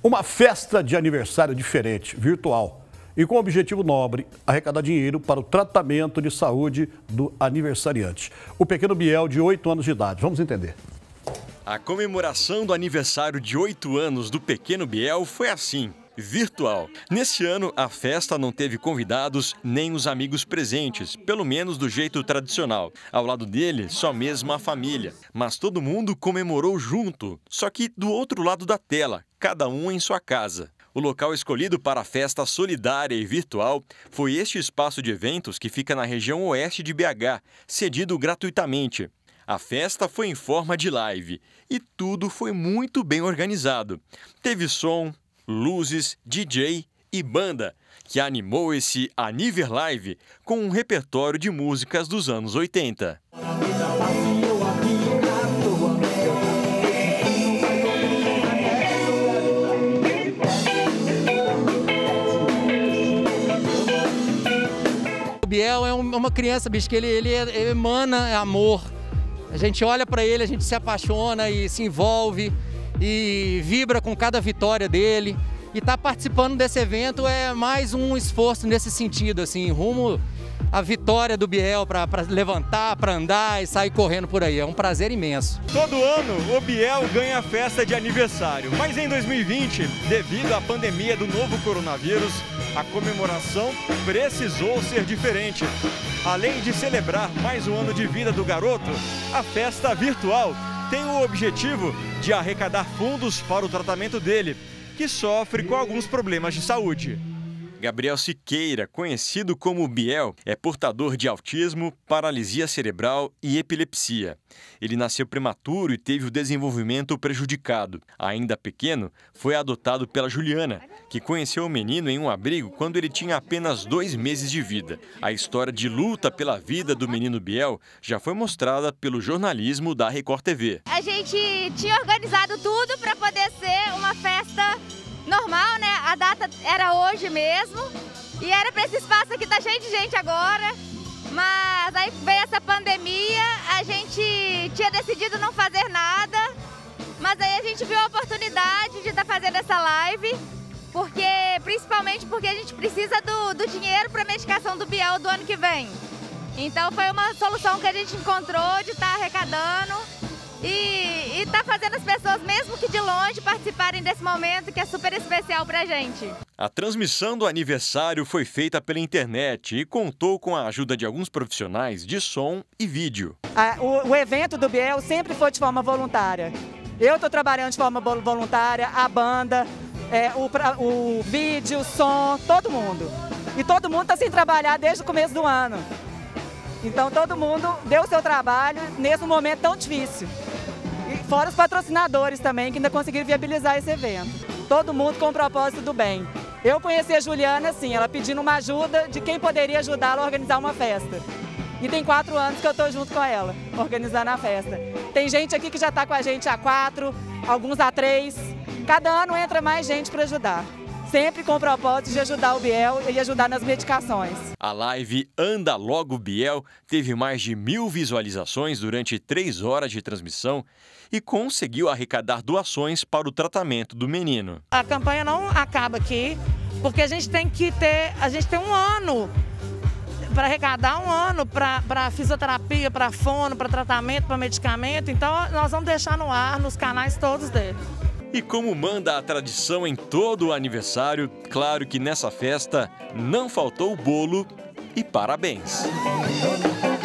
Uma festa de aniversário diferente, virtual, e com o objetivo nobre, arrecadar dinheiro para o tratamento de saúde do aniversariante. O pequeno Biel, de 8 anos de idade. Vamos entender. A comemoração do aniversário de 8 anos do pequeno Biel foi assim, virtual. Nesse ano, a festa não teve convidados nem os amigos presentes, pelo menos do jeito tradicional. Ao lado dele, só mesmo a família. Mas todo mundo comemorou junto, só que do outro lado da tela, cada um em sua casa. O local escolhido para a festa solidária e virtual foi este espaço de eventos que fica na região oeste de BH, cedido gratuitamente. A festa foi em forma de live e tudo foi muito bem organizado. Teve som, luzes, DJ e banda, que animou esse Aniver Live com um repertório de músicas dos anos 80. O Biel é uma criança, bicho, que ele emana amor. A gente olha para ele, a gente se apaixona e se envolve e vibra com cada vitória dele. E estar participando desse evento é mais um esforço nesse sentido, assim, rumo à vitória do Biel, para levantar, para andar e sair correndo por aí. É um prazer imenso. Todo ano o Biel ganha a festa de aniversário, mas em 2020, devido à pandemia do novo coronavírus, a comemoração precisou ser diferente. Além de celebrar mais um ano de vida do garoto, a festa virtual tem o objetivo de arrecadar fundos para o tratamento dele, que sofre com alguns problemas de saúde. Gabriel Siqueira, conhecido como Biel, é portador de autismo, paralisia cerebral e epilepsia. Ele nasceu prematuro e teve o desenvolvimento prejudicado. Ainda pequeno, foi adotado pela Juliana, que conheceu o menino em um abrigo quando ele tinha apenas 2 meses de vida. A história de luta pela vida do menino Biel já foi mostrada pelo jornalismo da Record TV. A gente tinha organizado tudo para poder ser uma festa normal, né? A data era hoje mesmo e era para esse espaço aqui, tá cheio de gente agora, mas aí veio essa pandemia, a gente tinha decidido não fazer nada, mas aí a gente viu a oportunidade de estar fazendo essa live, principalmente porque a gente precisa do dinheiro para a medicação do Biel do ano que vem. Então foi uma solução que a gente encontrou de estar arrecadando e tá fazendo as pessoas, mesmo que de longe, participarem desse momento que é super especial pra gente. A transmissão do aniversário foi feita pela internet e contou com a ajuda de alguns profissionais de som e vídeo. O evento do Biel sempre foi de forma voluntária. Eu estou trabalhando de forma voluntária, a banda, o vídeo, o som, todo mundo. E todo mundo está sem trabalhar desde o começo do ano. Então todo mundo deu o seu trabalho nesse momento tão difícil. E fora os patrocinadores também, que ainda conseguiram viabilizar esse evento. Todo mundo com o propósito do bem. Eu conheci a Juliana assim, ela pedindo uma ajuda de quem poderia ajudá-la a organizar uma festa. E tem 4 anos que eu estou junto com ela, organizando a festa. Tem gente aqui que já está com a gente há 4, alguns há 3. Cada ano entra mais gente para ajudar. Sempre com o propósito de ajudar o Biel e ajudar nas medicações. A live Anda Logo Biel teve mais de 1000 visualizações durante 3 horas de transmissão e conseguiu arrecadar doações para o tratamento do menino. A campanha não acaba aqui, porque a gente tem um ano para arrecadar, um ano para fisioterapia, para fono, para tratamento, para medicamento. Então nós vamos deixar no ar, nos canais todos dele. E como manda a tradição em todo o aniversário, claro que nessa festa não faltou bolo e parabéns.